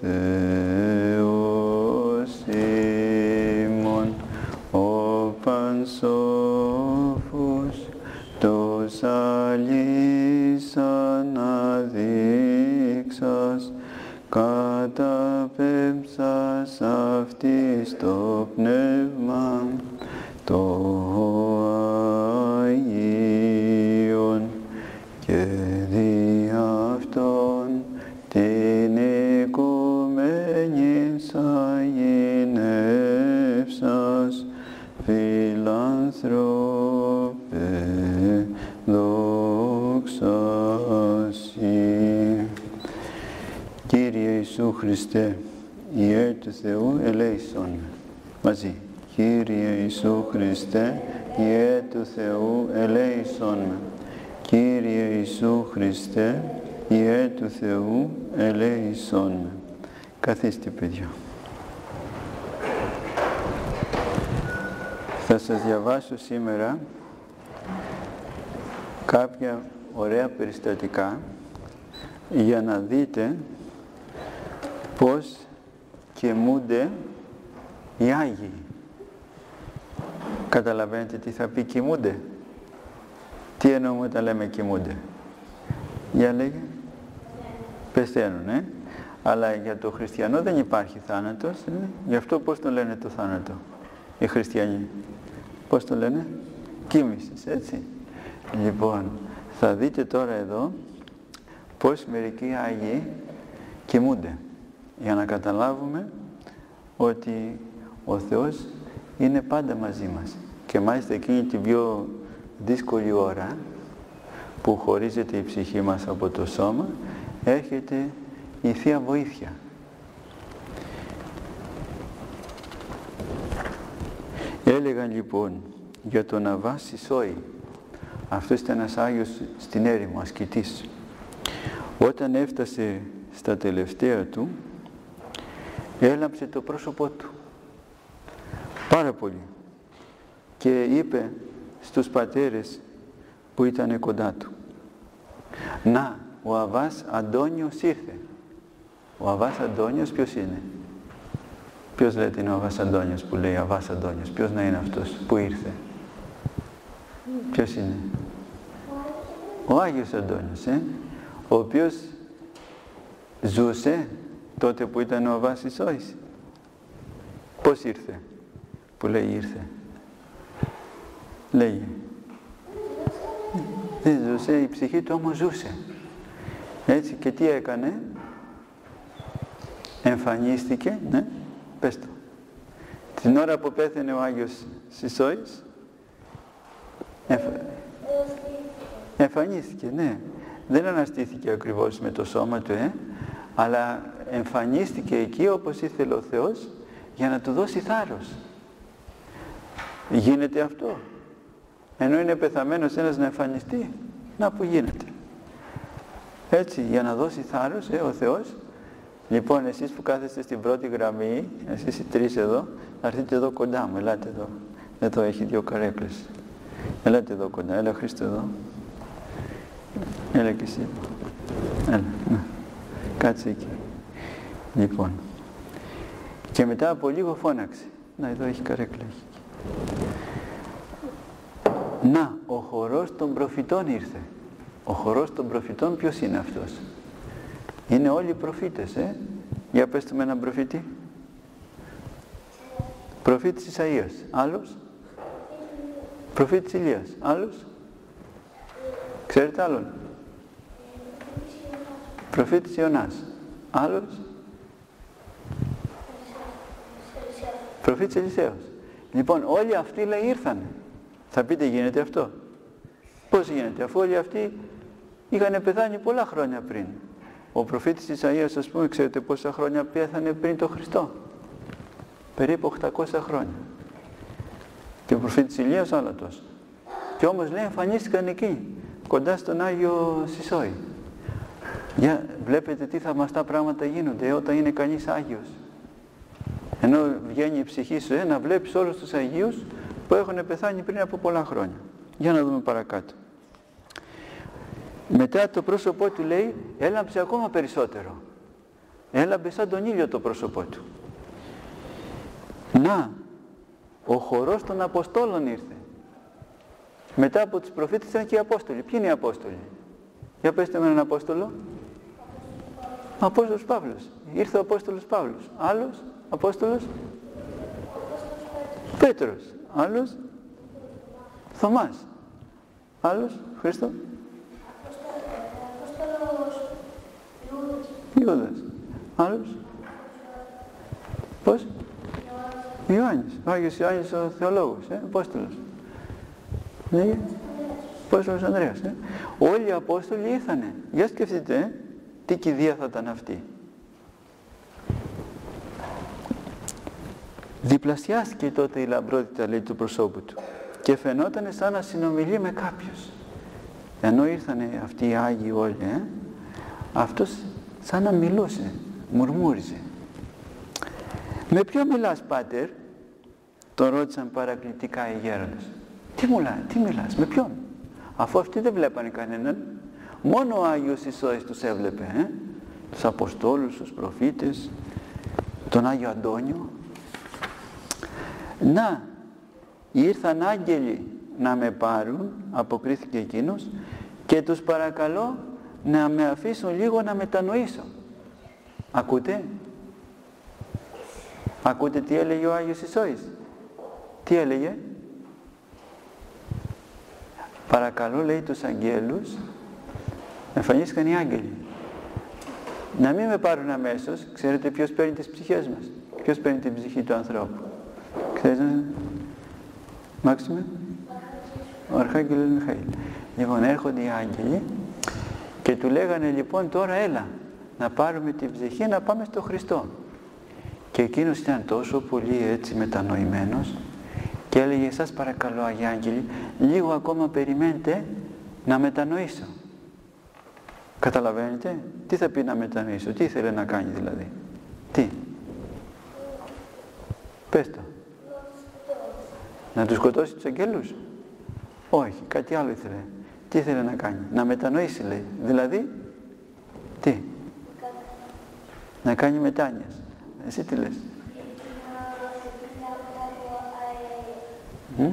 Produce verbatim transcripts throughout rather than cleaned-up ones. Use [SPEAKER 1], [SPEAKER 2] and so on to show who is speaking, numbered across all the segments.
[SPEAKER 1] Θεός ημών, ο πανσόφος, τους αλής αναδείξας, καταπέμψας αυτής το πνεύμα, το Αγίον, και δι' αυτόν την οικουμένη αγινεύσας, φιλανθρώπε, δόξα Συ. Κύριε Ιησού Χριστέ, Υιέ του Θεού, ελέησον. Μαζί. Κύριε Ιησού Χριστέ, Υιέ του Θεού, ελέησον. Κύριε Ιησού Χριστέ, Υιέ του Θεού, ελέησον. Καθίστε, παιδιά. Θα σας διαβάσω σήμερα κάποια ωραία περιστατικά για να δείτε πώς κοιμούνται οι Άγιοι. Καταλαβαίνετε τι θα πει κοιμούνται? Τι εννοούμε όταν λέμε κοιμούνται? Για λέγε. Πεθαίνουν, ε? Αλλά για το χριστιανό δεν υπάρχει θάνατος, ε? Γι' αυτό πώς το λένε το θάνατο οι χριστιανοί? Πώς το λένε? Κοίμησης, έτσι. Λοιπόν, θα δείτε τώρα εδώ πώς μερικοί Άγιοι κοιμούνται, για να καταλάβουμε ότι ο Θεός είναι πάντα μαζί μας. Και μάλιστα εκείνη την πιο δύσκολη ώρα που χωρίζεται η ψυχή μας από το σώμα, έρχεται η Θεία Βοήθεια. Έλεγαν λοιπόν για τον Αββά Σισόη. Αυτός ήταν ένας Άγιος στην έρημο, ασκητής. Όταν έφτασε στα τελευταία του, έλαμψε το πρόσωπό του πάρα πολύ και είπε στους πατέρες που ήταν κοντά του, να, ο Αββάς Αντώνιος ήρθε. Ο Αββάς Αντώνιος ποιος είναι? Ποιος λέτε είναι ο Αββάς Αντώνιος που λέει Αββάς Αντώνιος? Ποιος να είναι αυτός που ήρθε? Ποιος είναι? Ο Άγιος Αντώνιος, ε? ο οποίος ζούσε τότε που ήταν ο Αββάς Σισόης. Πώς ήρθε? Που λέει ήρθε? Λέγει. Δεν ζούσε, η ψυχή του όμως ζούσε. Έτσι, και τι έκανε? Εμφανίστηκε, ναι, πες το. Την ώρα που πέθανε ο Άγιος Σισόης, εμφ... εμφανίστηκε, ναι. Δεν αναστήθηκε ακριβώς με το σώμα του, ε, αλλά εμφανίστηκε εκεί όπως ήθελε ο Θεός για να του δώσει θάρρος. Γίνεται αυτό? Ενώ είναι πεθαμένος ένας να εμφανιστεί, να που γίνεται. Έτσι, για να δώσει θάρρος, ε, ο Θεός. Λοιπόν, εσείς που κάθεστε στην πρώτη γραμμή, εσείς οι τρεις εδώ, θα έρθετε εδώ κοντά μου, ελάτε εδώ. Εδώ έχει δύο καρέκλες. Ελάτε εδώ κοντά, έλα Χρήστο εδώ. Έλα και εσύ. Έλα, να. Κάτσε εκεί. Λοιπόν. Και μετά από λίγο φώναξε. Να, εδώ έχει καρέκλα. Έχει. Να, ο χορός των προφητών ήρθε. Ο χορός των προφητών ποιος είναι αυτός? Είναι όλοι οι προφήτες, ε. Για πέστε με έναν προφήτη. Προφήτης Ισαΐας. Άλλος? Προφήτης Ηλίας. Άλλος? Ξέρετε άλλον? Προφήτης Ιωνάς. Άλλος? Προφήτης Ελισέος. Λοιπόν, όλοι αυτοί λέει ήρθανε. Θα πείτε γίνεται αυτό? Πώς γίνεται? Αφού όλοι αυτοί είχαν πεθάνει πολλά χρόνια πριν. Ο προφήτης Ισαΐας, ας πούμε, ξέρετε πόσα χρόνια πέθανε πριν τον Χριστό? Περίπου οκτακόσια χρόνια. Και ο προφήτης Ηλίας άλλα τόσα. Και όμως λέει εμφανίστηκαν εκεί, κοντά στον Άγιο Σισόη. Για βλέπετε τι θαυμαστά πράγματα γίνονται ε, όταν είναι κανείς Άγιος. Ενώ βγαίνει η ψυχή σου, ε, να βλέπεις όλους τους Αγίους που έχουν πεθάνει πριν από πολλά χρόνια. Για να δούμε παρακάτω. Μετά το πρόσωπό του λέει έλαμψε ακόμα περισσότερο. Έλαμπε σαν τον ήλιο το πρόσωπό του. Να, ο χορός των Αποστόλων ήρθε. Μετά από τους προφήτες ήταν και οι Απόστολοι. Ποιοι είναι οι Απόστολοι? Για πέστε με έναν Απόστολο. Ο Απόστολος Παύλος. Ήρθε ο Απόστολος Παύλος. Άλλος Απόστολος Πέτρος. Άλλος Θωμάς. Άλλος Χρήστο Ιούδας. Άλλος πώς? Ιωάννης. Ο Άγιος Ιωάννης ο θεολόγος, ε, Απόστολος. Ναι, Απόστολος Ανδρέας. Ε. Όλοι οι Απόστολοι ήρθανε. Για σκεφτείτε, ε, τι κηδεία θα ήταν αυτή. Διπλασιάστηκε τότε η λαμπρότητα, λέει, του προσώπου του και φαινόταν σαν να συνομιλεί με κάποιους. Ενώ ήρθανε αυτοί οι Άγιοι όλοι, ε, αυτός σαν να μιλούσε, μουρμούριζε. «Με ποιο μιλάς, Πάτερ?» τον ρώτησαν παρακλητικά οι γέροντες. «Τι μιλάς, τι μιλάς, με ποιον?» Αφού αυτοί δεν βλέπανε κανέναν, μόνο ο Άγιος Ισόης τους έβλεπε, ε? τους Αποστόλους, τους προφήτες, τον Άγιο Αντώνιο. «Να, ήρθαν άγγελοι να με πάρουν», αποκρίθηκε εκείνος, «και τους παρακαλώ να με αφήσουν λίγο να μετανοήσω». Ακούτε? Ακούτε τι έλεγε ο Άγιος Ισόης? Τι έλεγε? «Παρακαλώ», λέει, τους αγγέλους, εμφανίστηκαν οι άγγελοι, να μην με πάρουν αμέσως. Ξέρετε ποιος παίρνει τις ψυχές μας? Ποιος παίρνει την ψυχή του ανθρώπου? Ξέρετε, Μάξιμε? Ο Αρχάγγελος Μιχαήλ. Λοιπόν, έρχονται οι άγγελοι και του λέγανε, λοιπόν, τώρα έλα να πάρουμε την ψυχή, να πάμε στο Χριστό. Και εκείνος ήταν τόσο πολύ έτσι μετανοημένος και έλεγε, σας παρακαλώ, Άγιοι Άγγελοι, λίγο ακόμα περιμένετε να μετανοήσω. Καταλαβαίνετε? Τι θα πει να μετανοήσω? Τι ήθελε να κάνει δηλαδή? Τι? Πες το. Να τους σκοτώσει τους αγγέλους? Όχι, κάτι άλλο ήθελε. Τι ήθελε να κάνει? Να μετανοήσει, λέει. Δηλαδή, τι? Να κάνει μετάνοιας. Εσύ τι λες? Mm?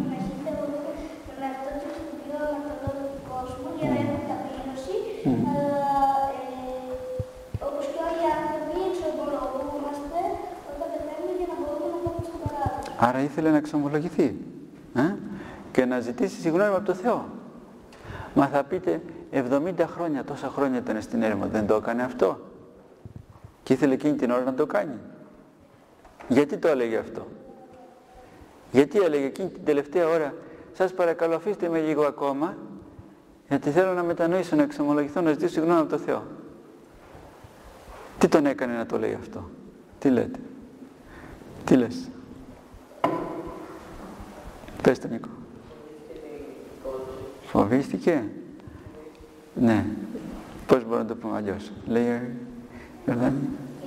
[SPEAKER 1] Άρα ήθελε να εξομολογηθεί, ε? και να ζητήσει συγγνώμη από το Θεό. Μα θα πείτε, εβδομήντα χρόνια, τόσα χρόνια ήταν στην έρημο, δεν το έκανε αυτό? Και ήθελε εκείνη την ώρα να το κάνει. Γιατί το έλεγε αυτό? Γιατί έλεγε εκείνη την τελευταία ώρα, σας παρακαλώ αφήστε με λίγο ακόμα, γιατί θέλω να μετανοήσω, να εξομολογηθώ, να ζητήσω συγγνώμη από το Θεό? Τι τον έκανε να το λέει αυτό? Τι λέτε? Τι λες? Πες το, Νίκο. Φοβίστηκε? Ναι. Πώς μπορούμε να το πούμε αλλιώς? Λέει Ιορδάνη.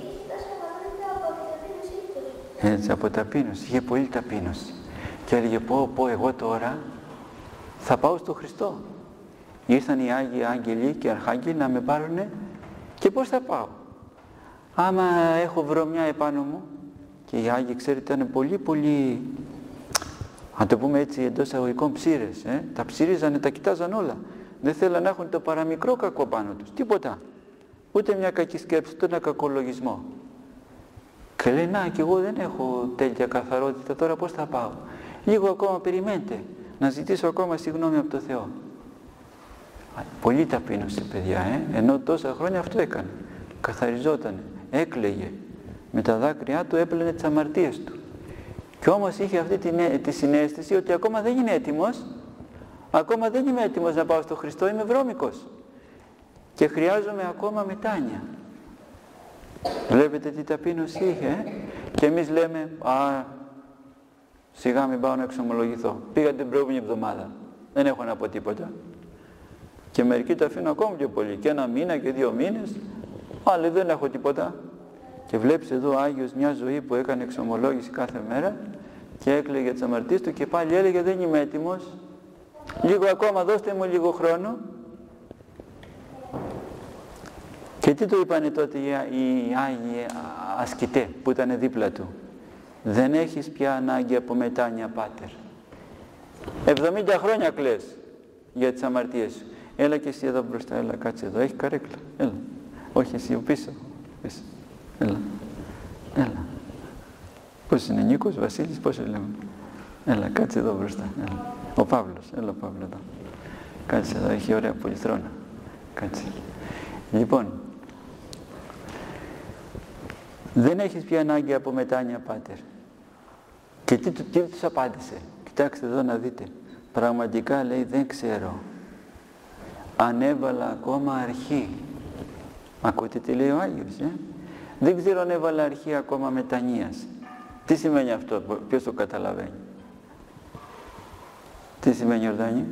[SPEAKER 1] Έτσι, από ταπείνωση. Είχε πολύ ταπείνωση. Και έλεγε, πω, πω, εγώ τώρα θα πάω στο Χριστό. Ήρθαν οι Άγιοι Άγγελοι και Αρχάγγελοι να με πάρουνε και πώς θα πάω? Άμα έχω βρωμιά επάνω μου, και οι Άγιοι, ξέρετε, ήταν πολύ πολύ, αν το πούμε έτσι εντός αγωγικών, ψήρες, ε? τα ψηρίζανε, τα κοιτάζαν όλα. Δεν θέλαν να έχουν το παραμικρό κακό πάνω τους, τίποτα. Ούτε μια κακή σκέψη, ούτε ένα κακολογισμό. Και λέει, να, και εγώ δεν έχω τέλεια καθαρότητα, τώρα πώς θα πάω? Λίγο ακόμα περιμένετε, να ζητήσω ακόμα συγγνώμη από το Θεό. Πολύ ταπείνωση, παιδιά, ε? ενώ τόσα χρόνια αυτό έκανε. Καθαριζότανε, έκλαιγε. Με τα δάκρυά του έπλαινε τις αμαρτίες του. Και όμως είχε αυτή τη, τη συναίσθηση ότι ακόμα δεν είναι έτοιμος, ακόμα δεν είμαι έτοιμος να πάω στο Χριστό, είμαι βρώμικος. Και χρειάζομαι ακόμα μετάνοια. Βλέπετε τι ταπείνωση είχε, ε? Και εμείς λέμε, α, σιγά μην πάω να εξομολογηθώ. Πήγα την προηγούμενη εβδομάδα, δεν έχω να πω τίποτα. Και μερικοί το αφήνουν ακόμα πιο πολύ, και ένα μήνα και δύο μήνες, άλλοι δεν έχω τίποτα. Και βλέπεις εδώ ο Άγιος μια ζωή που έκανε εξομολόγηση κάθε μέρα και έκλαιγε τις αμαρτίες του και πάλι έλεγε, δεν είμαι έτοιμος, λίγο ακόμα, δώστε μου λίγο χρόνο. Και τι του είπανε τότε οι, οι Άγιοι ασκητέ που ήταν δίπλα του? Δεν έχεις πια ανάγκη από μετάνοια, πάτερ. εβδομήντα χρόνια κλαις για τις αμαρτίες σου. Έλα και εσύ εδώ μπροστά, έλα, κάτσε εδώ, έχει καρέκλα, έλα. Όχι εσύ, πίσω, πίσω. Έλα, έλα. Πώς είναι, Νίκος, Βασίλης, πώς λέμε? Έλα, κάτσε εδώ μπροστά, έλα. Ο Παύλος, έλα Παύλο εδώ. Κάτσε εδώ, έχει ωραία πολυθρόνα. Κάτσε. Λοιπόν, δεν έχεις πια ανάγκη από μετάνοια, πάτερ. Και τι, τι τους απάντησε? Κοιτάξτε εδώ να δείτε. Πραγματικά λέει, δεν ξέρω αν έβαλα ακόμα αρχή. Ακούτε τι λέει ο Άγιος, ε? Δεν ξέρω αν έβαλα αρχή ακόμα μετανοίας. Τι σημαίνει αυτό, ποιος το καταλαβαίνει? Τι σημαίνει, Ιορδάνη?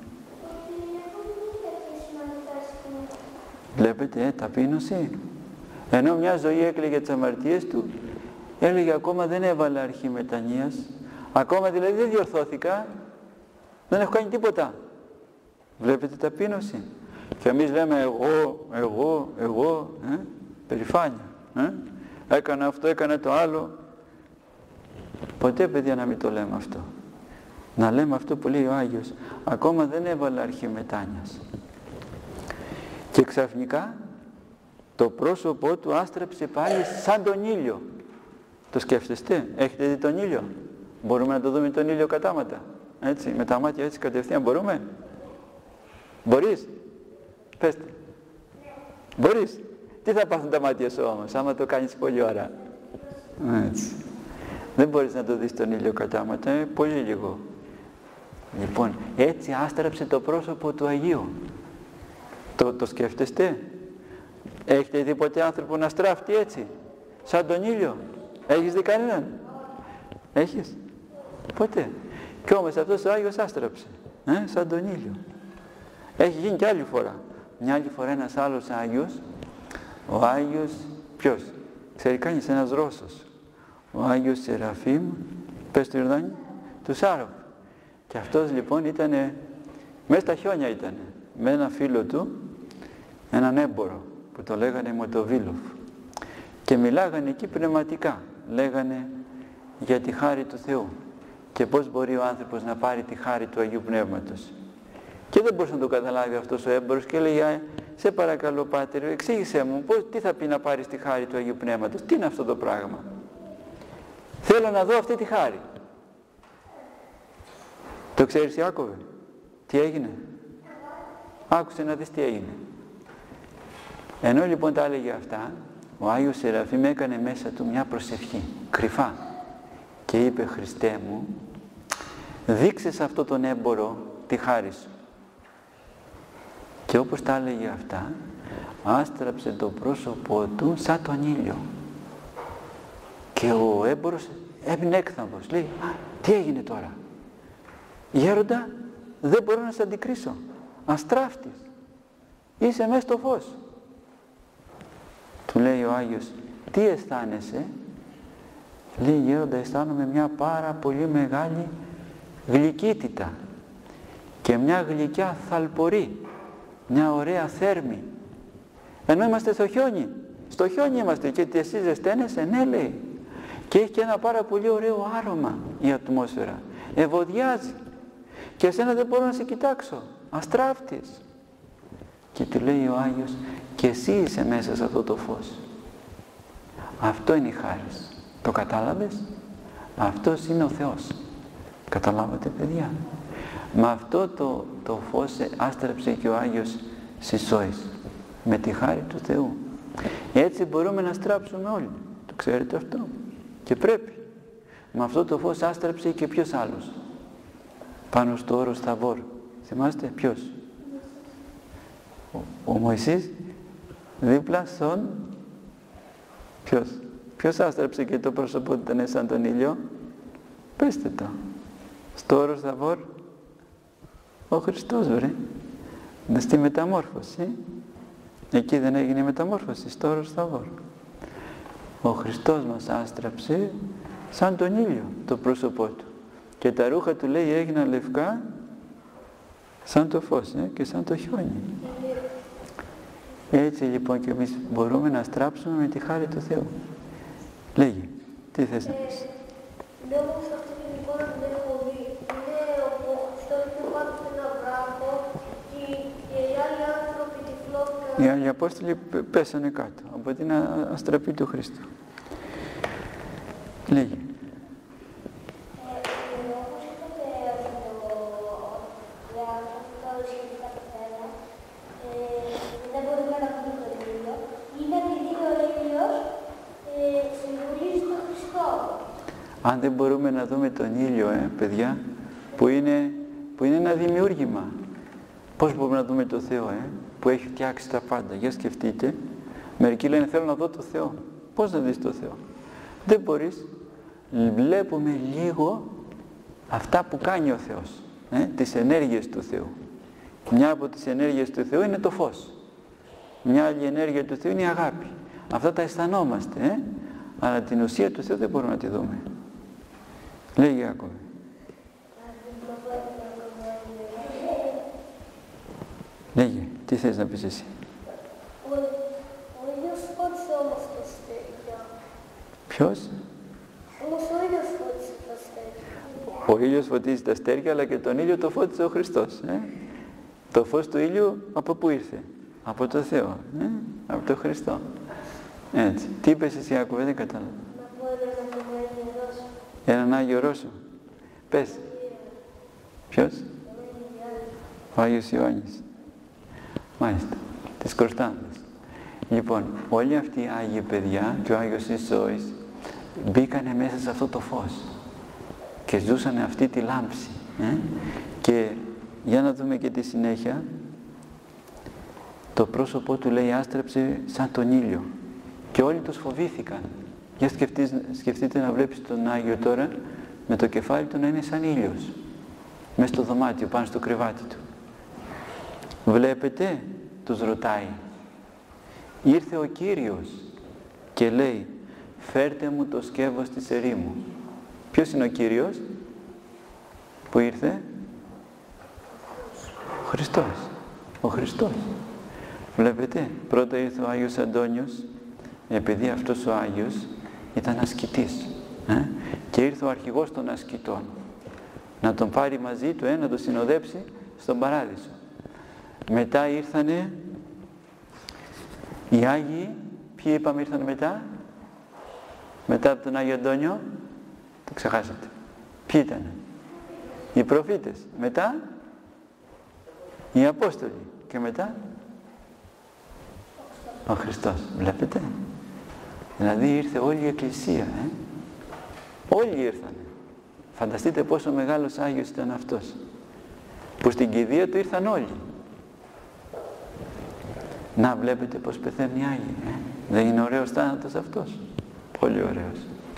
[SPEAKER 1] Βλέπετε, ε, ταπείνωση. Ενώ μια ζωή έκλαιγε τις αμαρτίες του, έλεγε ακόμα δεν έβαλα αρχή μετανοίας. Ακόμα δηλαδή δεν διορθώθηκα, δεν έχω κάνει τίποτα. Βλέπετε ταπείνωση. Και εμείς λέμε εγώ, εγώ, εγώ, ε, περηφάνεια. Ε, έκανα αυτό, έκανα το άλλο. Ποτέ, παιδιά, να μην το λέμε αυτό. Να λέμε αυτό που λέει ο Άγιος. Ακόμα δεν έβαλα αρχή μετάνοιας. Και ξαφνικά το πρόσωπό του άστρεψε πάλι σαν τον ήλιο. Το σκέφτεστε? Έχετε δει τον ήλιο? Μπορούμε να το δούμε τον ήλιο κατάματα? Έτσι, με τα μάτια έτσι κατευθείαν μπορούμε? Μπορείς? Πέστε. Μπορείς? Τι θα πάθουν τα μάτια σου όμως, άμα το κάνεις πολλή ώρα? Έτσι. Δεν μπορείς να το δεις τον ήλιο κατάματα, ε, πολύ λίγο. Λοιπόν, έτσι άστραψε το πρόσωπο του Αγίου. Το, το σκέφτεστε? Έχετε δει ποτέ άνθρωπο να στράφτει έτσι, σαν τον ήλιο? Έχεις δει κανέναν? Έχεις? Ποτέ. Κι όμως αυτός ο Άγιος άστραψε, ε, σαν τον ήλιο. Έχει γίνει κι άλλη φορά. Μια άλλη φορά ένας άλλος Άγιος, ο Άγιος, ποιος? Ξέρει κανείς? Ένας Ρώσος. Ο Άγιος Σεραφείμ, πες του Ιορδάνη, του Σάροφ. Και αυτός λοιπόν ήτανε, μέσα στα χιόνια ήτανε, με ένα φίλο του, έναν έμπορο, που το λέγανε Μοτοβίλοφ. Και μιλάγανε εκεί πνευματικά. Λέγανε για τη χάρη του Θεού. Και πώς μπορεί ο άνθρωπος να πάρει τη χάρη του Αγίου Πνεύματος. Και δεν μπορούσε να το καταλάβει αυτός ο έμπορος και λέει, σε παρακαλώ πάτερ, εξήγησέ μου, πώς, τι θα πει να πάρεις τη χάρη του Αγίου Πνεύματος? Τι είναι αυτό το πράγμα? Θέλω να δω αυτή τη χάρη. Το ξέρεις, Ιάκωβε? Τι έγινε? Άκουσε να δεις τι έγινε. Ενώ λοιπόν τα έλεγε αυτά, ο Άγιος Σεραφείμ έκανε μέσα του μια προσευχή, κρυφά. Και είπε, Χριστέ μου, δείξε σε αυτό τον έμπορο τη χάρη σου. Και όπως τα έλεγε αυτά, άστραψε το πρόσωπό του σαν τον ήλιο. Και ο έμπορος έμεινε έκθαμβος. Λέει, τι έγινε τώρα? Γέροντα, δεν μπορώ να σε αντικρίσω. Αστράφτης. Είσαι μέσα στο φως. Του λέει ο Άγιος, τι αισθάνεσαι? Λέει, γέροντα, αισθάνομαι μια πάρα πολύ μεγάλη γλυκύτητα και μια γλυκιά θαλπορή, μια ωραία θέρμη. Ενώ είμαστε στο χιόνι. Στο χιόνι είμαστε και εσύ ζεσταίνεσαι? Ναι, λέει. Και έχει και ένα πάρα πολύ ωραίο άρωμα η ατμόσφαιρα. Ευωδιάζει. Και εσένα δεν μπορώ να σε κοιτάξω. Αστράφτης. Και του λέει ο Άγιος, και εσύ είσαι μέσα σε αυτό το φως. Αυτό είναι η χάρις. Το κατάλαβες? Αυτός είναι ο Θεός. Καταλάβατε, παιδιά? Με αυτό το, το φως άστραψε και ο Άγιος Σισόης. Με τη χάρη του Θεού. Έτσι μπορούμε να στράψουμε όλοι. Το ξέρετε αυτό? Και πρέπει. Με αυτό το φως άστραψε και ποιος άλλος? Πάνω στο όρος Θαβόρ. Θυμάστε ποιος? Ο, ο Μωυσής δίπλα στον... Ποιος? Ποιος άστραψε και το πρόσωπο του ήταν σαν τον ήλιο? Πέστε το. Στο όρος Θαβόρ. Ο Χριστός, βρε. Στη μεταμόρφωση. Εκεί δεν έγινε η μεταμόρφωση, στο όρος Θαβόρ. Ο Χριστός μας άστραψε σαν τον ήλιο το πρόσωπό του. Και τα ρούχα του, λέει, έγιναν λευκά σαν το φως, ε, και σαν το χιόνι. Έτσι λοιπόν και εμείς μπορούμε να στράψουμε με τη χάρη του Θεού. Λέγε, τι θες να πεις?
[SPEAKER 2] Λόγω σε αυτή την εικόνα που δεν έχω δει, είναι ο Χριστός που πάνω σε ένα βράχο και οι άλλοι άνθρωποι τυφλώθηκαν.
[SPEAKER 1] Οι άλλοι Απόστολοι πέσανε κάτω από την αστραπή του Χριστού. Λέγε.
[SPEAKER 2] Όπως είπατε για αυτό το σχετικά το θέμα, δεν μπορούμε να πούμε τον ήλιο, είναι επειδή ο ήλιος συμβολίζει τον Χριστό.
[SPEAKER 1] Αν δεν μπορούμε να δούμε τον ήλιο, ε, παιδιά, που είναι, που είναι ένα δημιούργημα. Πώς μπορούμε να δούμε τον Θεό, ε, που έχει φτιάξει τα πάντα? Για σκεφτείτε. Μερικοί λένε θέλω να δω τον Θεό. Πώς να δεις τον Θεό? Δεν μπορείς. Βλέπουμε λίγο αυτά που κάνει ο Θεός, ε, τις ενέργειες του Θεού. Μια από τις ενέργειες του Θεού είναι το φως. Μια άλλη ενέργεια του Θεού είναι η αγάπη. Αυτά τα αισθανόμαστε, ε, αλλά την ουσία του Θεού δεν μπορούμε να τη δούμε. Λέγε ακόμη. Λέγε, τι θες να πεις εσύ?
[SPEAKER 2] Ο, ο ήλιος φώτισε όμως τα αστέρια.
[SPEAKER 1] Ποιος?
[SPEAKER 2] Όμως ο ήλιος φώτισε τα αστέρια.
[SPEAKER 1] Ο ήλιος φωτίζει τα αστέρια, αλλά και τον ήλιο το φώτισε ο Χριστός. Ε? Το φως του ήλιου από πού ήρθε? Από το Θεό, ε? Από τον Χριστό. Έτσι. Τι είπες εσύ, Άκουβε, δεν κατάλαβα.
[SPEAKER 2] Να πω έναν Άγιο Ρώσο.
[SPEAKER 1] Έναν Άγιο Ρώσο. Πες. Ποιος? Ο Άγιος Ιωάννης. Μάλιστα. Της Κωνσταντας. Λοιπόν, όλοι αυτοί οι Άγιοι παιδιά και ο Άγιος Ισόης μπήκανε μέσα σε αυτό το φως και ζούσαν αυτή τη λάμψη. Ε? Και για να δούμε και τη συνέχεια. Το πρόσωπό του, λέει, άστραψε σαν τον ήλιο και όλοι τους φοβήθηκαν. Για σκεφτείτε, σκεφτείτε να βλέπεις τον Άγιο τώρα με το κεφάλι του να είναι σαν ήλιος μέσα στο δωμάτιο, πάνω στο κρεβάτι του. Βλέπετε, τους ρωτάει. Ήρθε ο Κύριος και λέει, φέρτε μου το σκεύος της ερήμου. Ποιος είναι ο Κύριος που ήρθε? Ο Χριστός. Ο Χριστός. Βλέπετε, πρώτα ήρθε ο Άγιος Αντώνιος, επειδή αυτός ο Άγιος ήταν ασκητής, ε? και ήρθε ο αρχηγός των ασκητών να τον πάρει μαζί του, ε? να τον συνοδέψει στον Παράδεισο. Μετά ήρθανε οι Άγιοι. Ποιοι είπαμε ήρθαν μετά? Μετά από τον Άγιο Αντώνιο, το ξεχάσατε. Ποιοι ήτανε? Οι προφήτες. Μετά οι Απόστολοι. Και μετά ο Χριστός. Βλέπετε? Δηλαδή ήρθε όλη η Εκκλησία. Ε? Όλοι ήρθανε. Φανταστείτε πόσο μεγάλος Άγιος ήταν αυτός, που στην κηδεία του ήρθαν όλοι. Να βλέπετε πως πεθαίνει οι Άγιοι. Ε? Δεν είναι ωραίος θάνατος αυτός? Πολύ ωραίος.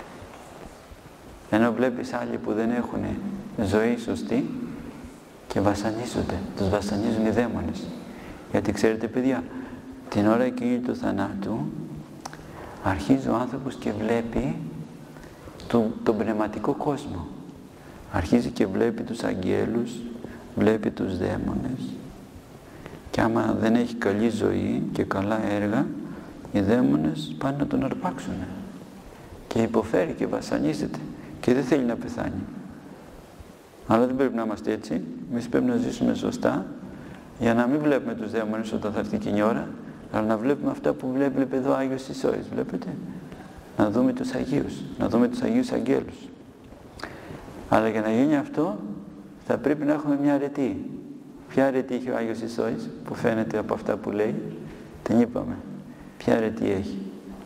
[SPEAKER 1] Ενώ βλέπεις άλλοι που δεν έχουν ζωή σωστή και βασανίζονται. Τους βασανίζουν οι δαίμονες. Γιατί ξέρετε, παιδιά, την ώρα εκείνη του θανάτου αρχίζει ο άνθρωπος και βλέπει τον, τον πνευματικό κόσμο. Αρχίζει και βλέπει τους αγγέλους, βλέπει τους δαίμονες. Και άμα δεν έχει καλή ζωή και καλά έργα, οι δαίμονες πάνε να τον αρπάξουν. Και υποφέρει και βασανίζεται και δεν θέλει να πεθάνει. Αλλά δεν πρέπει να είμαστε έτσι. Εμείς πρέπει να ζήσουμε σωστά, για να μην βλέπουμε τους δαίμονες όταν θα έρθει εκείνη η ώρα, αλλά να βλέπουμε αυτά που βλέπει εδώ ο Άγιος Ισόης. Βλέπετε? Να δούμε τους Αγίους, να δούμε τους Αγίους Αγγέλους. Αλλά για να γίνει αυτό θα πρέπει να έχουμε μια αρετή. Ποια αρετή είχε ο Άγιος Ισόης, που φαίνεται από αυτά που λέει? Την είπαμε. Ποια αρετή έχει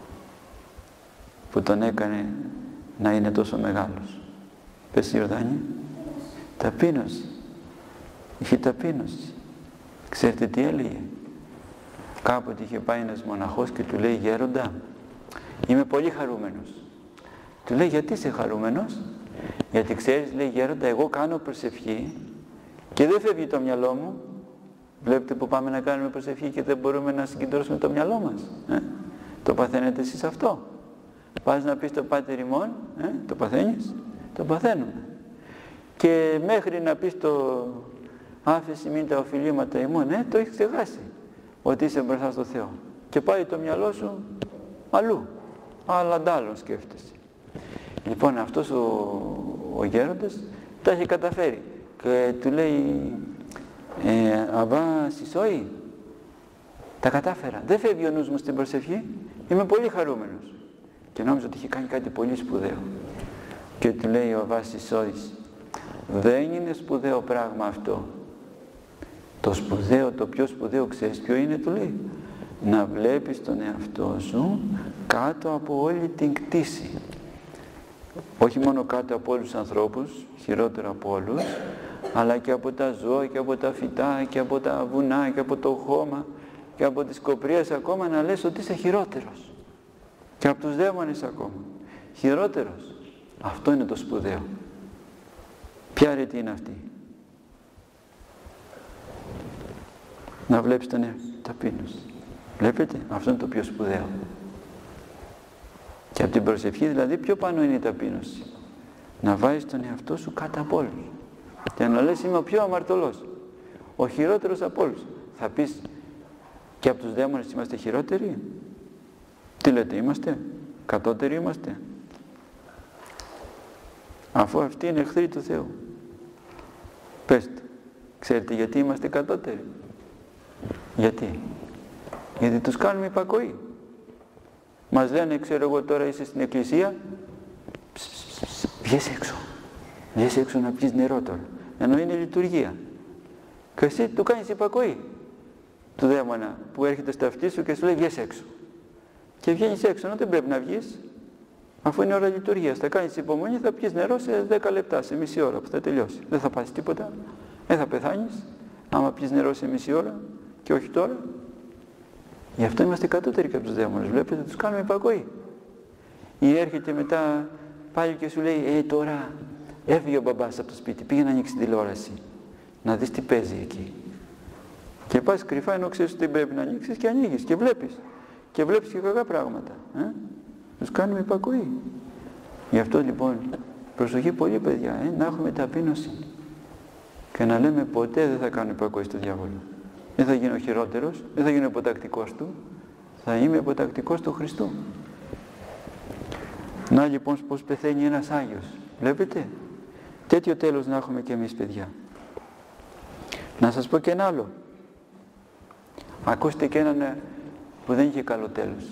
[SPEAKER 1] που τον έκανε να είναι τόσο μεγάλος? Πες, Ιορδάνη. Ταπείνωση. Είχε ταπείνωση. Ξέρετε τι έλεγε? Κάποτε είχε πάει ένας μοναχός και του λέει, γέροντα, είμαι πολύ χαρούμενος. Του λέει, γιατί είσαι χαρούμενος? Γιατί ξέρεις, λέει, γέροντα, εγώ κάνω προσευχή και δεν φεύγει το μυαλό μου. Βλέπετε που πάμε να κάνουμε προσευχή και δεν μπορούμε να συγκεντρώσουμε το μυαλό μας. Ε? Το παθαίνετε εσείς αυτό? Πας να πεις το Πάτερ ημών, ε? το παθαίνεις? Το παθαίνουμε. Και μέχρι να πεις το άφεση μην τα οφειλήματα ημών, ε? το έχεις ξεχάσει. ότι είσαι μπροστά στο Θεό. Και πάει το μυαλό σου αλλού, αλλά αντάλλον σκέφτεσαι. Λοιπόν, αυτός ο, ο γέροντας τα έχει καταφέρει και του λέει ε, «Αβά Σισόη, τα κατάφερα, δεν φεύγει ο νους μου στην προσευχή, είμαι πολύ χαρούμενος». Και νόμιζα ότι είχε κάνει κάτι πολύ σπουδαίο. Και του λέει ο Αβά Σισόης, «Δεν είναι σπουδαίο πράγμα αυτό. Το σπουδαίο, το πιο σπουδαίο, ξέρεις ποιο είναι?» του λέει. «Να βλέπεις τον εαυτό σου κάτω από όλη την κτήση». Όχι μόνο κάτω από όλους τους ανθρώπους, χειρότερο από όλους, αλλά και από τα ζώα και από τα φυτά και από τα βουνά και από το χώμα και από τις κοπρίες ακόμα, να λες ότι είσαι χειρότερος. Και από τους δαίμονες ακόμα. Χειρότερος. Αυτό είναι το σπουδαίο. Ποια αρετή είναι αυτή? Να βλέπεις τον ταπείνωση. Βλέπετε, αυτό είναι το πιο σπουδαίο. Και από την προσευχή δηλαδή πιο πάνω είναι η ταπείνωση. Να βάζεις τον εαυτό σου κάτω από όλους. Και να λες είμαι ο πιο αμαρτωλός. Ο χειρότερος από όλους. Θα πεις και από τους δαίμονες είμαστε χειρότεροι? Τι λέτε, είμαστε? Κατώτεροι είμαστε? Αφού αυτοί είναι εχθροί του Θεού. Πεςτε, ξέρετε γιατί είμαστε κατώτεροι? Γιατί? Γιατί τους κάνουμε υπακοή. Μας λένε, ξέρω εγώ τώρα είσαι στην εκκλησία, βγες έξω, βγες έξω να πιεις νερό τώρα, ενώ είναι λειτουργία. Και εσύ του κάνεις υπακοή του δαίμονα που έρχεται στα αυτή σου και σου λέει βγες έξω. Και βγαίνεις έξω, ενώ δεν πρέπει να βγεις, αφού είναι ώρα λειτουργίας. Θα κάνεις υπομονή, θα πιεις νερό σε δέκα λεπτά, σε μισή ώρα που θα τελειώσει. Δεν θα πας τίποτα, δεν θα πεθάνεις, άμα πιεις νερό σε μισή ώρα και όχι τώρα. Γι' αυτό είμαστε κατώτεροι και από τους δαίμονες. Βλέπετε, τους κάνουμε υπακοή. Ή έρχεται μετά πάλι και σου λέει «Ε, τώρα έφυγε ο μπαμπάς από το σπίτι, πήγε να ανοίξει την τηλεόραση, να δεις τι παίζει εκεί». Και πας κρυφά ενώ ξέρεις ότι δεν πρέπει να ανοίξεις και ανοίγεις και βλέπεις. Και βλέπεις και κακά πράγματα. Ε? Τους κάνουμε υπακοή. Γι' αυτό λοιπόν προσοχή πολύ παιδιά, ε? να έχουμε ταπείνωση. Και να λέμε ποτέ δεν θα κάνω υπακοή στο διάβολο. Δεν θα γίνω χειρότερος, δεν θα γίνω υποτακτικός του, θα είμαι υποτακτικός του Χριστού. Να λοιπόν πως πεθαίνει ένας Άγιος. Βλέπετε, τέτοιο τέλος να έχουμε και εμείς παιδιά. Να σας πω και ένα άλλο. Ακούστε και έναν που δεν είχε καλό τέλος.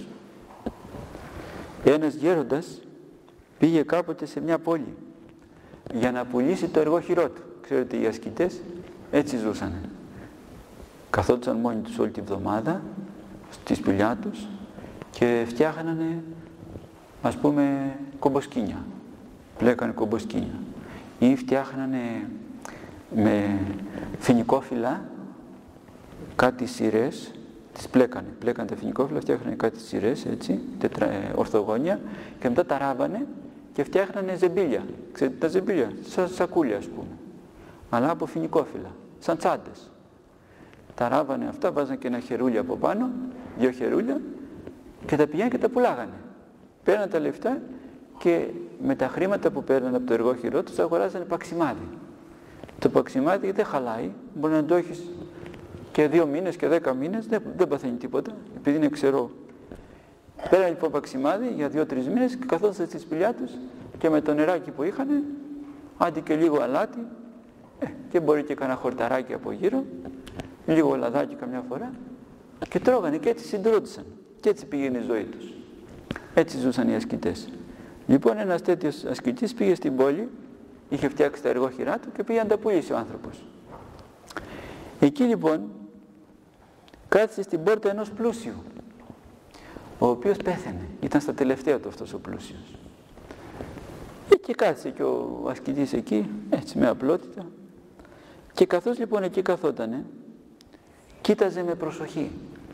[SPEAKER 1] Ένας γέροντας πήγε κάποτε σε μια πόλη για να πουλήσει το εργόχειρό του. Ξέρετε, οι ασκητές έτσι ζούσανε. Καθόντουσαν μόνοι τους όλη τη βδομάδα στη σπηλιά τους και φτιάχνανε, ας πούμε, κομποσκίνια. Πλέκανε κομποσκίνια. Ή φτιάχνανε με φοινικόφυλλα κάτι σειρές, τις πλέκανε. Πλέκανε τα φοινικόφυλλα, φτιάχνανε κάτι σειρές, έτσι, τετρα, ε, ορθογώνια και μετά τα ράβανε και φτιάχνανε ζεμπίλια. Ξέρετε τα ζεμπίλια, σαν σακούλια ας πούμε. Αλλά από φοινικόφυλλα, σαν τσάντες. Τα ράβανε αυτά, βάζανε και ένα χερούλι από πάνω, δύο χερούλια και τα πηγαίνανε και τα πουλάγανε. Παίρνανε τα λεφτά και με τα χρήματα που παίρνανε από το εργόχειρό τους αγοράζανε παξιμάδι. Το παξιμάδι δεν χαλάει, μπορεί να το έχεις και δύο μήνες και δέκα μήνες, δεν, δεν παθαίνει τίποτα, επειδή είναι ξερό. Πέρανε λοιπόν παξιμάδι για δύο-τρεις μήνες και καθόντουσαν στη σπηλιά τους και με το νεράκι που είχανε, άντι και λίγο αλάτι, ε, και μπορεί και κανένα χορταράκι από γύρω, λίγο λαδάκι καμιά φορά και τρώγανε και έτσι συντρώτησαν και έτσι πήγαινε η ζωή τους. Έτσι ζούσαν οι ασκητές. Λοιπόν ένας τέτοιος ασκητής πήγε στην πόλη, είχε φτιάξει τα εργόχειρά του και πήγε να τα πουλήσει ο άνθρωπος. Εκεί λοιπόν κάθισε στην πόρτα ενός πλούσιου, ο οποίος πέθανε, ήταν στα τελευταία του αυτός ο πλούσιος. Και κάθισε και ο ασκητής εκεί, έτσι με απλότητα, και καθώς λοιπόν εκεί καθότανε, κοίταζε με προσοχή.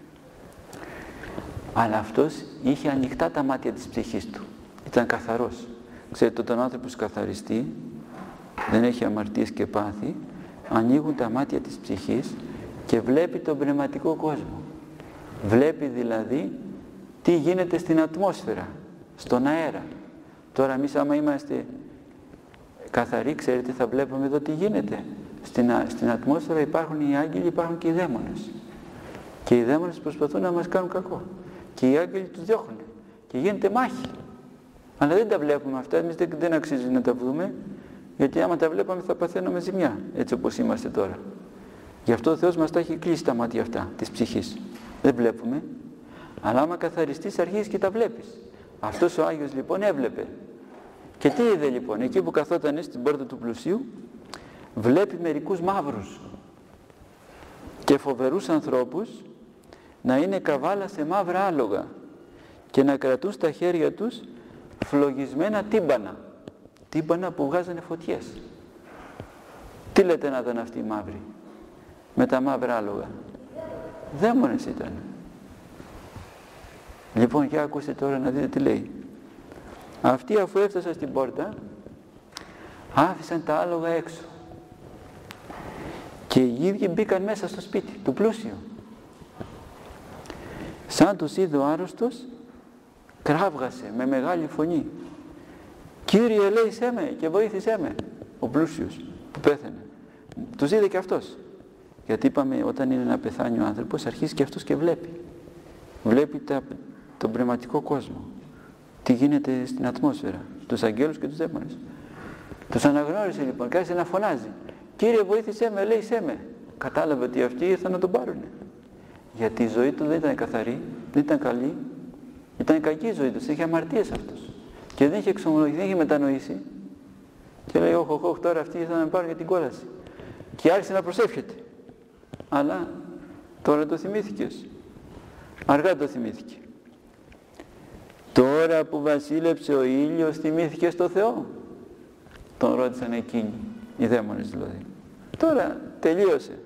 [SPEAKER 1] Αλλά αυτός είχε ανοιχτά τα μάτια της ψυχής του. Ήταν καθαρός. Ξέρετε, όταν ο άνθρωπος καθαριστεί, δεν έχει αμαρτίες και πάθη, ανοίγουν τα μάτια της ψυχής και βλέπει τον πνευματικό κόσμο. Βλέπει δηλαδή τι γίνεται στην ατμόσφαιρα, στον αέρα. Τώρα εμείς άμα είμαστε καθαροί, ξέρετε, θα βλέπουμε εδώ τι γίνεται. Στην, στην ατμόσφαιρα υπάρχουν οι άγγελοι, υπάρχουν και οι δαίμονες. Και οι δαίμονες προσπαθούν να μας κάνουν κακό. Και οι άγγελοι τους διώχνουν. Και γίνεται μάχη. Αλλά δεν τα βλέπουμε αυτά, εμείς δεν, δεν αξίζει να τα δούμε, γιατί άμα τα βλέπαμε θα παθαίνουμε ζημιά, έτσι όπως είμαστε τώρα. Γι' αυτό ο Θεός μας τα έχει κλείσει τα μάτια αυτά, της ψυχής. Δεν βλέπουμε, αλλά άμα καθαριστείς αρχίζεις και τα βλέπεις. Αυτός ο Άγιος λοιπόν έβλεπε. Και τι είδε λοιπόν, εκεί που καθόταν στην πόρτα του πλουσίου, βλέπει μερικούς μαύρους και φοβερούς ανθρώπους να είναι καβάλα σε μαύρα άλογα και να κρατούν στα χέρια τους φλογισμένα τύμπανα, τύμπανα που βγάζανε φωτιές. Τι λέτε να ήταν αυτοί οι μαύροι με τα μαύρα άλογα? Δαίμονες ήταν. Λοιπόν, για ακούστε τώρα να δείτε τι λέει. Αυτοί αφού έφτασαν στην πόρτα άφησαν τα άλογα έξω και οι ίδιοι μπήκαν μέσα στο σπίτι του πλούσιου. Σαν τους είδε ο άρρωστος, κράβγασε με μεγάλη φωνή, «Κύριε, ελέησέ με και βοήθησέ με», ο πλούσιος που πέθανε. Τους είδε και αυτός. Γιατί είπαμε, όταν είναι να πεθάνει ο άνθρωπος, αρχίζει και αυτός και βλέπει. Βλέπει τα, τον πνευματικό κόσμο. Τι γίνεται στην ατμόσφαιρα, τους αγγέλους και τους δαίμονες. Τους αναγνώρισε λοιπόν και άρχισε να φωνάζει, «Κύριε, βοήθησέ με, ελέησέ με». Κατάλαβε ότι αυτοί ήρθαν να τον πάρουνε. Γιατί η ζωή του δεν ήταν καθαρή, δεν ήταν καλή, ήταν κακή η ζωή του, είχε αμαρτίες αυτός. Και δεν είχε εξομολογηθεί, δεν είχε μετανοήσει. Και λέει, όχ, όχ, τώρα αυτοί ήρθαν να με πάρουν για την κόλαση. Και άρχισε να προσεύχεται. Αλλά τώρα το θυμήθηκες. Αργά το θυμήθηκε. Τώρα που βασίλεψε ο ήλιος, θυμήθηκες το Θεό? Τον ρώτησαν εκείνοι, οι δαίμονες δηλαδή. Τώρα τελείωσε.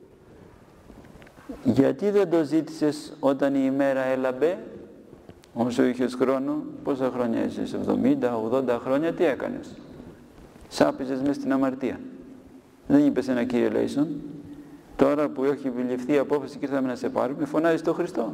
[SPEAKER 1] Γιατί δεν το ζήτησες όταν η ημέρα έλαμπε, όσο είχες χρόνο? Πόσα χρόνια είσαι, εβδομήντα, ογδόντα χρόνια, τι έκανες? Σάπιζες μες στην αμαρτία. Δεν είπες ένα Κύριε ελέησον. Τώρα που έχει βιληφθεί η απόφαση και ήρθαμε να σε πάρουμε, φωνάζεις τον Χριστό.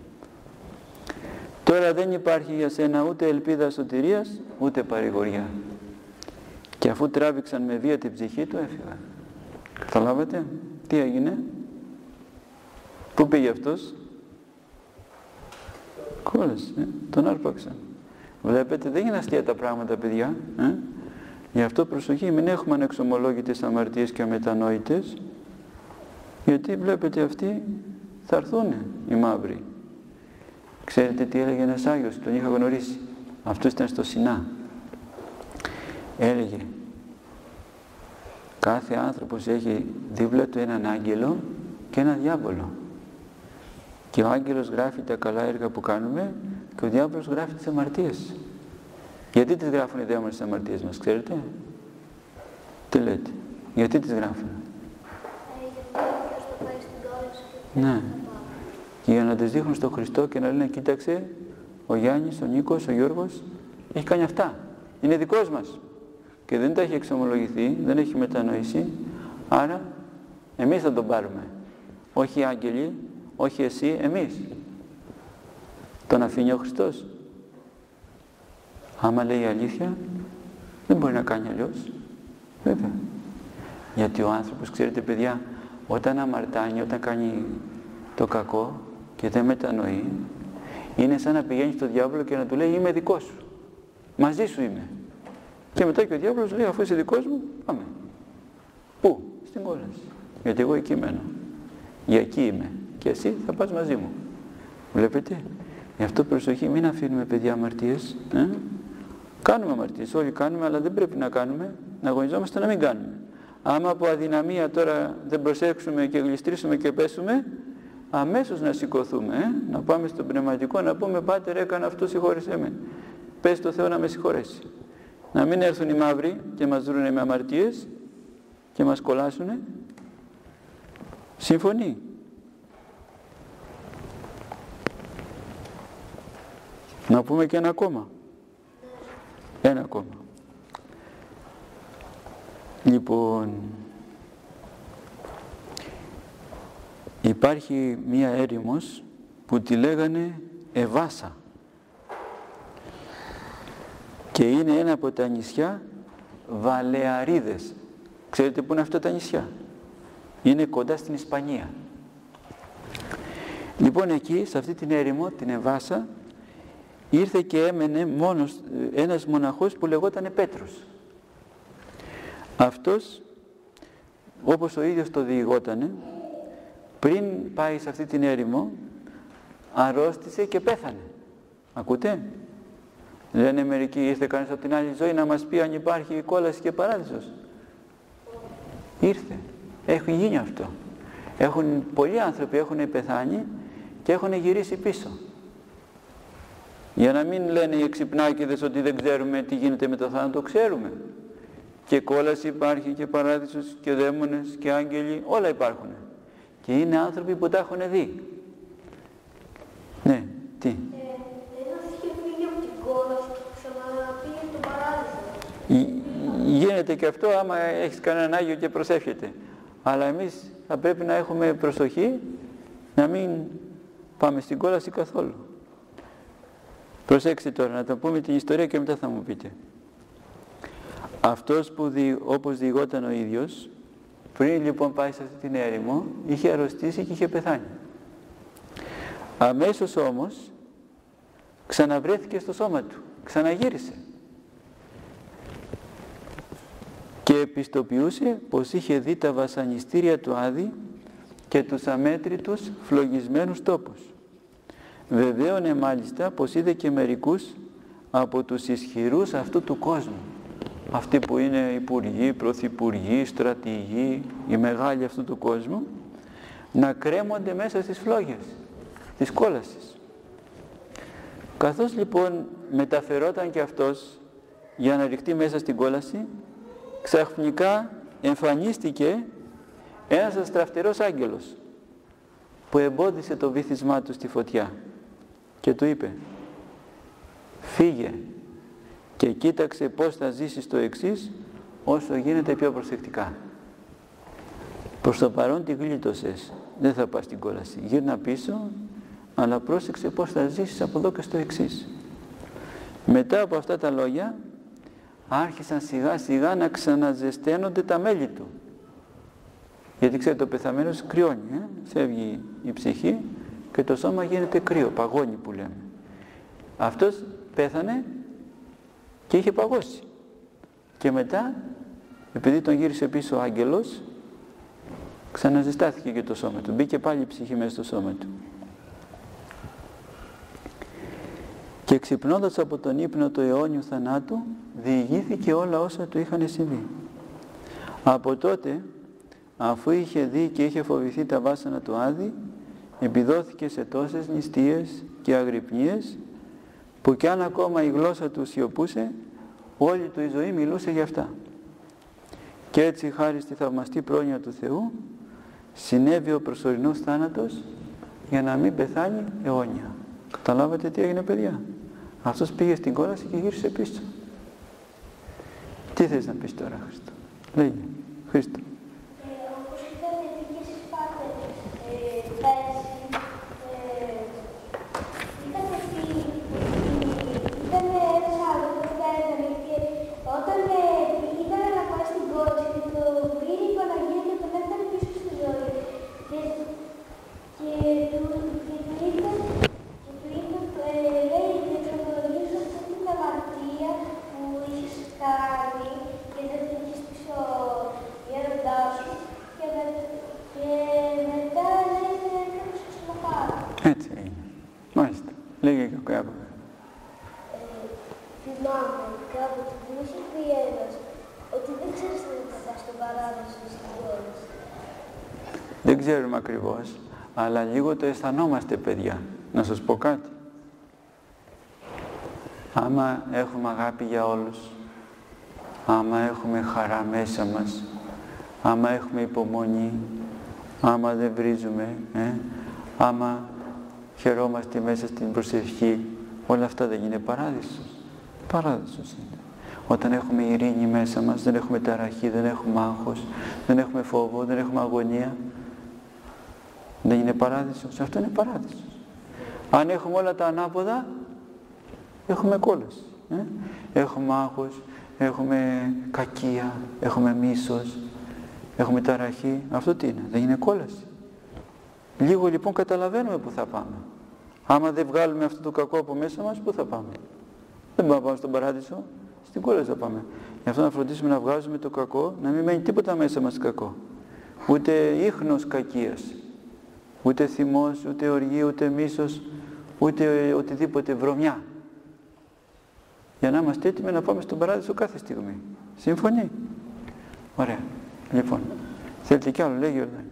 [SPEAKER 1] Τώρα δεν υπάρχει για σένα ούτε ελπίδα σωτηρίας, ούτε παρηγοριά. Και αφού τράβηξαν με βία την ψυχή του, έφυγαν. Καταλάβατε τι έγινε? Πού πήγε αυτός? Κόλασε, ε? Τον άρπαξαν. Βλέπετε, δεν είναι αστεία τα πράγματα, παιδιά. Ε? Γι' αυτό προσοχή, μην έχουμε ανεξομολόγητες αμαρτίες και αμετανόητες, γιατί βλέπετε αυτοί θα έρθουν οι μαύροι. Ξέρετε τι έλεγε ένας Άγιος, τον είχα γνωρίσει. Αυτός ήταν στο Σινά. Έλεγε, κάθε άνθρωπος έχει δίπλα του έναν άγγελο και έναν διάβολο. Και ο άγγελος γράφει τα καλά έργα που κάνουμε και ο διάβολος γράφει τις αμαρτίες. Γιατί τις γράφουν οι δαίμονες τις αμαρτίες μας, ξέρετε? Τι λέτε? Γιατί τις γράφουν? Ναι. Και για να τις δείχνουν στον Χριστό και να λένε, κοίταξε, ο Γιάννης, ο Νίκος, ο Γιώργος έχει κάνει αυτά. Είναι δικός μας. Και δεν τα έχει εξομολογηθεί, δεν έχει μετανοήσει, άρα εμείς θα τον πάρουμε. Όχι οι άγγελοι, όχι εσύ, εμείς. Τον αφήνει ο Χριστός? Άμα λέει αλήθεια, δεν μπορεί να κάνει αλλιώς. Βέβαια. Γιατί ο άνθρωπος, ξέρετε παιδιά, όταν αμαρτάνει, όταν κάνει το κακό και δεν μετανοεί, είναι σαν να πηγαίνει στον διάβολο και να του λέει, είμαι δικός σου. Μαζί σου είμαι. Και μετά και ο διάβολος λέει, αφού είσαι δικός μου, πάμε. Πού? Στην κόλαση. Γιατί εγώ εκεί μένω. Για εκεί είμαι. Και εσύ θα πας μαζί μου. Βλέπετε? Γι' αυτό προσοχή, μην αφήνουμε παιδιά αμαρτίες. Ε? Κάνουμε αμαρτίες, όλοι κάνουμε, αλλά δεν πρέπει να κάνουμε, να αγωνιζόμαστε να μην κάνουμε. Άμα από αδυναμία τώρα δεν προσέξουμε και γλιστρήσουμε και πέσουμε, αμέσως να σηκωθούμε, ε? να πάμε στο πνευματικό, να πούμε, Πάτερ, έκανα αυτό, συγχώρεσέ με. Πες στο Θεό να με συγχωρέσει. Να μην έρθουν οι μαύροι και μας βρούνε με αμαρτίες και μας κολλάσουνε. Συμφωνεί? Να πούμε και ένα ακόμα. Ένα ακόμα. Λοιπόν, υπάρχει μία έρημος που τη λέγανε Εβάσα και είναι ένα από τα νησιά Βαλεαρίδες. Ξέρετε πού είναι αυτά τα νησιά? Είναι κοντά στην Ισπανία. Λοιπόν, εκεί, σε αυτή την έρημο, την Εμβάσα, ήρθε και έμενε μόνος ένας μοναχός που λεγόταν Πέτρος. Αυτός, όπως ο ίδιος το διηγότανε, πριν πάει σε αυτή την έρημο, αρρώστησε και πέθανε. Ακούτε? Λένε μερικοί, ήρθε κανείς από την άλλη ζωή να μας πει αν υπάρχει κόλαση και παράδεισος. Ήρθε. Έχει γίνει αυτό. Έχουν, πολλοί άνθρωποι έχουν πεθάνει και έχουν γυρίσει πίσω. Για να μην λένε οι εξυπνάκηδες ότι δεν ξέρουμε τι γίνεται με το θάνατο, ξέρουμε. Και κόλαση υπάρχει και παράδεισος και δαίμονες και άγγελοι, όλα υπάρχουν. Και είναι άνθρωποι που τα έχουν δει. Ναι, τι.
[SPEAKER 2] Ε, ένας είχε φύγει από την κόλαση και ξαναπήγε στον παράδεισο.
[SPEAKER 1] Γίνεται και αυτό άμα έχεις κανέναν Άγιο και προσεύχεται. Αλλά εμείς θα πρέπει να έχουμε προσοχή να μην πάμε στην κόλαση καθόλου. Προσέξτε τώρα, να το πούμε την ιστορία και μετά θα μου πείτε. Αυτός που δι, όπως διηγόταν ο ίδιος, πριν λοιπόν πάει σε αυτή την έρημο, είχε αρρωστήσει και είχε πεθάνει. Αμέσως όμως ξαναβρέθηκε στο σώμα του, ξαναγύρισε. Και επιστοποιούσε πως είχε δει τα βασανιστήρια του Άδη και τους αμέτρητους φλογισμένους τόπους. Βεβαίωνε μάλιστα πως είδε και μερικούς από τους ισχυρούς αυτού του κόσμου. Αυτοί που είναι υπουργοί, πρωθυπουργοί, στρατηγοί, οι μεγάλοι αυτού του κόσμου, να κρέμονται μέσα στις φλόγες της κόλασης. Καθώς λοιπόν μεταφερόταν και αυτός για να ρηχτεί μέσα στην κόλαση, ξαφνικά εμφανίστηκε ένας αστραφτερός άγγελος που εμπόδισε το βύθισμά του στη φωτιά και του είπε, φύγε και κοίταξε πώς θα ζήσεις το εξής όσο γίνεται πιο προσεκτικά. Προς το παρόν τη γλίτωσες, δεν θα πας στην κόλαση, γύρνα πίσω, αλλά πρόσεξε πώς θα ζήσεις από εδώ και στο εξής. Μετά από αυτά τα λόγια άρχισαν σιγά σιγά να ξαναζεσταίνονται τα μέλη του. Γιατί ξέρετε, ο πεθαμένος κρυώνει, ε? Φεύγει η ψυχή και το σώμα γίνεται κρύο, παγώνει που λέμε. Αυτός πέθανε και είχε παγώσει. Και μετά, επειδή τον γύρισε πίσω ο άγγελος, ξαναζεστάθηκε και το σώμα του. Μπήκε πάλι η ψυχή μέσα στο σώμα του. Και ξυπνώντας από τον ύπνο του αιώνιου θανάτου, διηγήθηκε όλα όσα του είχαν συμβεί. Από τότε, αφού είχε δει και είχε φοβηθεί τα βάσανα του Άδη, επιδόθηκε σε τόσες νηστείες και αγρυπνίες, που κι αν ακόμα η γλώσσα του σιωπούσε, όλη του η ζωή μιλούσε για αυτά. Και έτσι, χάρη στη θαυμαστή πρόνοια του Θεού, συνέβη ο προσωρινός θάνατος για να μην πεθάνει αιώνια. Καταλάβατε τι έγινε, παιδιά? Αυτός πήγε στην κόλαση και γύρισε πίσω. Τι θες να πεις τώρα, Χριστό? Λέγε, Χριστό.
[SPEAKER 2] Όπως είπατε και εσείς πάτε πέρσι, ήταν ότι ήταν ένας άλλος που παίρνανε και όταν ήταν να πάει στην κόλαση και το πήρε η Παναγία και τον έφερε πίσω στη ζωή. Και του είπε, λέει, δεν ξεπροδοτήσω αυτή την αμαρτία που είχες κάνει και δεν την είχες πίσω γέροντά σου και, με, και μετά λέει δεν έκανες και ξαναπάρω.
[SPEAKER 1] Έτσι έγινε. Μάλιστα. Λέγε και κάπου.
[SPEAKER 2] Θυμάμαι κάποτε που μου είχε πει ένας ότι δεν ξέρεις αν θα πας στον παράδεισο στην κόλαση.
[SPEAKER 1] Δεν ξέρουμε ακριβώς, αλλά λίγο το αισθανόμαστε, παιδιά. Να σας πω κάτι. Άμα έχουμε αγάπη για όλους, άμα έχουμε χαρά μέσα μας, άμα έχουμε υπομονή, άμα δεν βρίζουμε, ε, άμα χαιρόμαστε μέσα στην προσευχή, όλα αυτά δεν είναι παράδεισος? Παράδεισος είναι. Όταν έχουμε ειρήνη μέσα μας, δεν έχουμε ταραχή, δεν έχουμε άγχος, δεν έχουμε φόβο, δεν έχουμε αγωνία, δεν είναι παράδεισος? Αυτό είναι παράδεισος. Αν έχουμε όλα τα ανάποδα, έχουμε κόλαση. Ε? Έχουμε άγχος, έχουμε κακία, έχουμε μίσος, έχουμε ταραχή. Αυτό τι είναι? Δεν είναι κόλαση? Λίγο λοιπόν καταλαβαίνουμε που θα πάμε. Άμα δεν βγάλουμε αυτό το κακό από μέσα μας, πού θα πάμε? Δεν πάμε να πάμε στον παράδεισο, στην κόλαση θα πάμε. Γι' αυτό να φροντίσουμε να βγάζουμε το κακό, να μην μένει τίποτα μέσα μας κακό. Ούτε ίχνος κακίας, ούτε θυμός, ούτε οργή, ούτε μίσος, ούτε οτιδήποτε βρωμιά. Για να είμαστε έτοιμοι να πάμε στον παράδεισο κάθε στιγμή. Σύμφωνοι? Ωραία. Λοιπόν, θέλετε κι άλλο, λέει Γιώργο.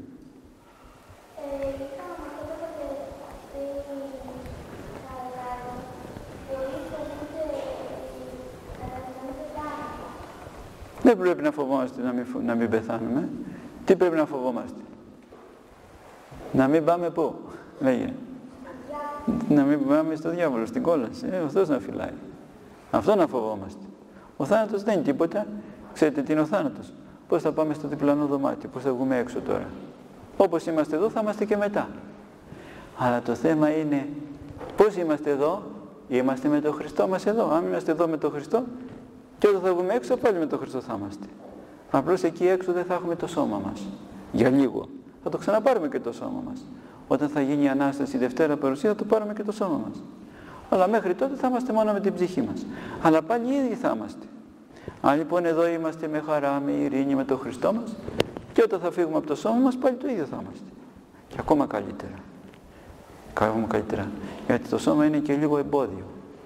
[SPEAKER 1] Δεν πρέπει να φοβόμαστε να μην, να μην πεθάνουμε. Τι πρέπει να φοβόμαστε? Να μην πάμε πού? Λέγε. Να μην πάμε στο διάβολο, στην κόλαση. Ε, αυτός να φυλάει. Αυτό να φοβόμαστε. Ο θάνατος δεν είναι τίποτα. Ξέρετε τι είναι ο θάνατος? Πώς θα πάμε στο διπλανό δωμάτιο, πώς θα βγούμε έξω τώρα? Όπως είμαστε εδώ θα είμαστε και μετά. Αλλά το θέμα είναι πώς είμαστε εδώ? Είμαστε με τον Χριστό μας εδώ. Αν είμαστε εδώ με τον Χριστό, και όταν θα βγούμε έξω πάλι με τον Χριστό θα είμαστε. Απλώς εκεί έξω δεν θα έχουμε το σώμα μας. Για λίγο. Θα το ξαναπάρουμε και το σώμα μας. Όταν θα γίνει η Ανάσταση η Δευτέρα Παρουσία θα το πάρουμε και το σώμα μας. Αλλά μέχρι τότε θα είμαστε μόνο με την ψυχή μας. Αλλά πάλι οι ίδιοι θα είμαστε. Αν λοιπόν εδώ είμαστε με χαρά, με ειρήνη, με τον Χριστό μας, και όταν θα φύγουμε από το σώμα μας πάλι το ίδιο θα είμαστε. Και ακόμα καλύτερα. Ακόμα καλύτερα. Γιατί το σώμα είναι και λίγο εμπόδιο.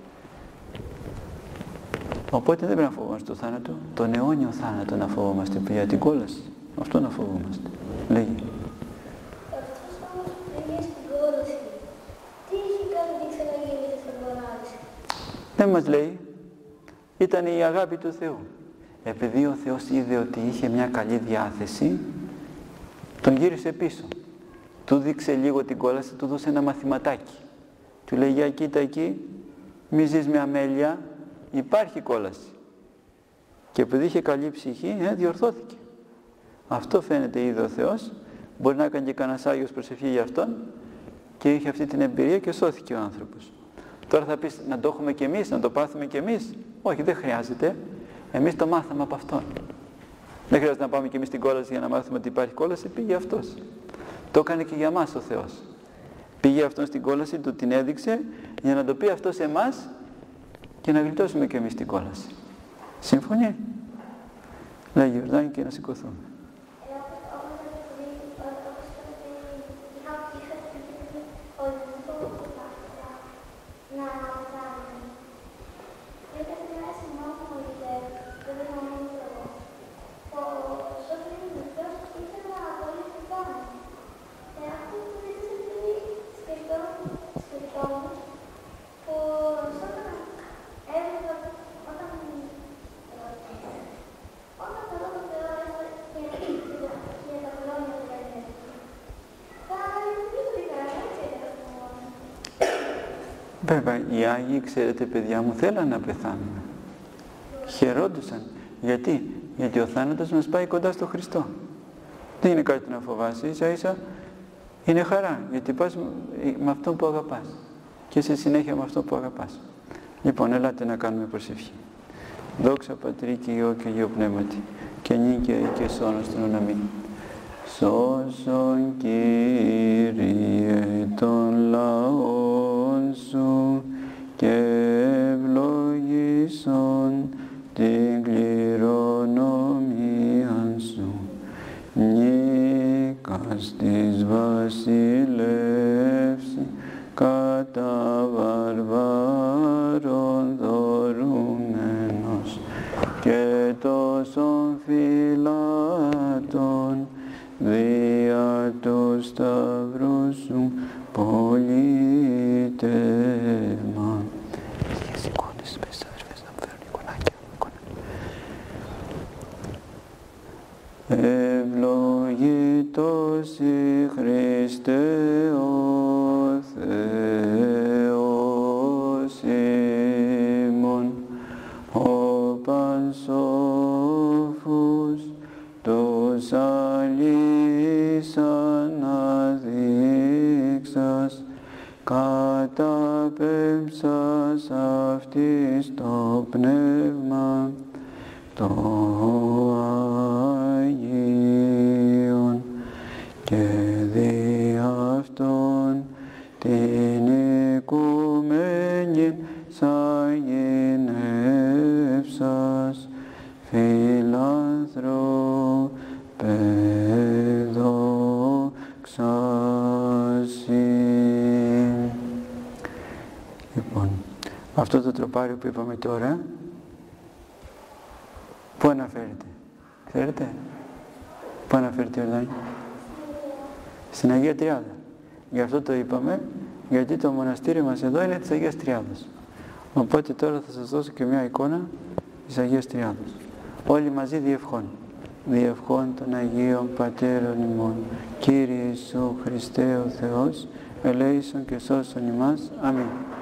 [SPEAKER 1] Οπότε δεν πρέπει να φοβόμαστε το θάνατο, τον αιώνιο θάνατο να φοβόμαστε, για την κόλαση. Αυτό να φοβόμαστε. Λέγει.
[SPEAKER 2] Αυτός όμως πήγε στην κόλαση. Τι είχε κάνει και ξαναγίνησε στον παράδεισο?
[SPEAKER 1] Δεν μας λέει. Ήταν η αγάπη του Θεού. Επειδή ο Θεός είδε ότι είχε μια καλή διάθεση, τον γύρισε πίσω. Του δείξε λίγο την κόλαση, του δώσε ένα μαθηματάκι. Του λέει, για κοίτα εκεί, μη ζεις με αμέλεια, υπάρχει κόλαση. Και επειδή είχε καλή ψυχή, ε, διορθώθηκε. Αυτό φαίνεται είδε ο Θεός. Μπορεί να έκανε και κανένας Άγιος προσευχή για Αυτόν και είχε αυτή την εμπειρία και σώθηκε ο άνθρωπος. Τώρα θα πεις να το έχουμε κι εμείς, να το πάθουμε κι εμείς. Όχι, δεν χρειάζεται. Εμείς το μάθαμε από Αυτόν. Δεν χρειάζεται να πάμε κι εμείς στην κόλαση για να μάθουμε ότι υπάρχει κόλαση, πήγε Αυτός. Το έκανε και για μας ο Θεός. Πήγε Αυτόν στην κόλαση, του την έδειξε για να το πει αυτό σε εμάς και να γλιτώσουμε κι εμείς την κόλαση. Σύμφωνοι? Λέγει Ιορδάνη και να σηκωθούμε. Βέβαια, οι Άγιοι, ξέρετε παιδιά μου, θέλαν να πεθάνουν. Χαιρόντουσαν. Γιατί? Γιατί ο θάνατος μας πάει κοντά στο Χριστό. Δεν είναι κάτι να φοβάσαι, ίσα ίσα είναι χαρά, γιατί πας με αυτόν που αγαπάς. Και σε συνέχεια με αυτόν που αγαπάς. Λοιπόν, ελάτε να κάνουμε προσευχή. Δόξα Πατρί και Υιό και Αγίο Πνεύματι, και νίκαια και σώνος στον οναμή. Σώσον Κύριε των λαών Σου και ευλογήσον την κληρονομία Σου. Νίκας της βασιλεύση κατά βαρβάρων δωρούμενος και τόσων φυλάτων δια του σταυρού Σου πολίτευμα. Και σηκώνεις πες αδερφές να μου φέρουν εικονάκια. Ευλογητός η Χριστέ ο Θεός ημών, ο πανσόφους τους αλείς αναδείξας, καταπέμψας αυτής το πνεύμα το Άγιον και δι' αυτό Αυτό το τροπάριο που είπαμε τώρα, πού αναφέρεται, ξέρετε, πού αναφέρεται η Ιορδάνη? Στην Αγία Τριάδα. Γι' αυτό το είπαμε, γιατί το μοναστήρι μας εδώ είναι της Αγίας Τριάδας. Οπότε τώρα θα σας δώσω και μια εικόνα της Αγίας Τριάδας. Όλοι μαζί διευχών. Διευχών των Αγίων Πατέρων ημών, Κύριε Ιησού Χριστέ ο Θεός, ελέησον και σώσον ημάς. Αμήν.